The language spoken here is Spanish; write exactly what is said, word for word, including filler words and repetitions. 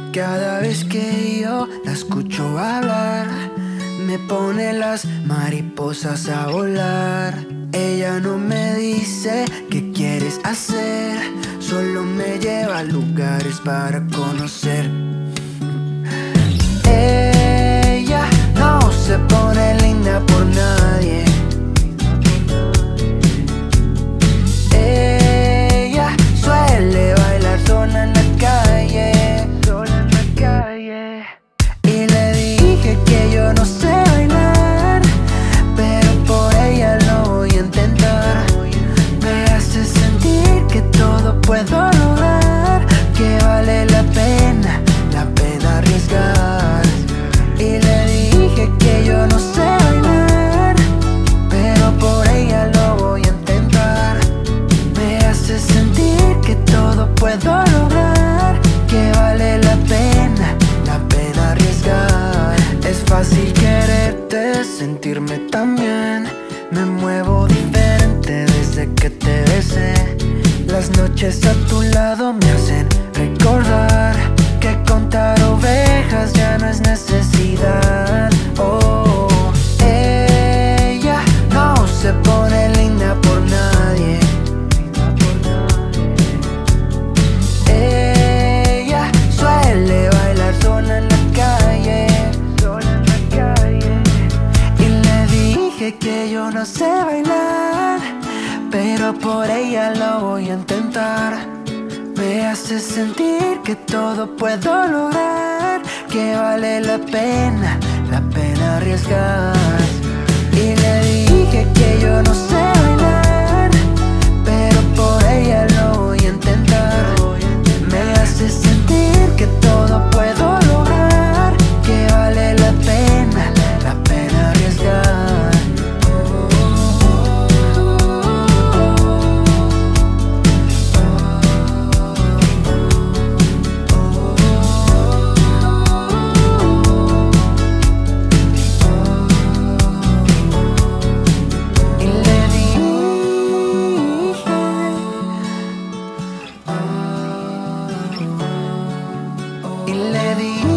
Cada vez que yo la escucho hablar, me pone las mariposas a volar. Ella no me dice qué quieres hacer, solo me lleva a lugares para conocer. Ella no se pone linda por nadie. Ella suele bailar sola en la calle, sola en la calle. Y le dije que yo no sé bailar, pero por ella lo voy a intentar. Me hace sentir que todo puedo lograr, que vale la pena, la pena arriesgar. Y le dije que yo no sé bailar, pero por ella lo voy a intentar. Me hace sentir que todo puedo lograr, que vale la pena, la pena arriesgar. Es fácil quererte, sentirme tan bien. Me muevo diferente desde que te besé. Las noches a tu lado me hacen recordar que contar ovejas ya no es necesidad. Oh, ella no se pone linda por nadie. Ella suele bailar sola en la calle, sola en la calle. Y le dije que yo no sé bailar, pero por ella lo voy a intentar. Me hace sentir que todo puedo lograr, que vale la pena, la pena arriesgar. Y le dije que yo no sé bailar, pero por ella lo voy a intentar. Me hace sentir que todo puedo lograr, que vale la pena, la pena arriesgar. Y le dije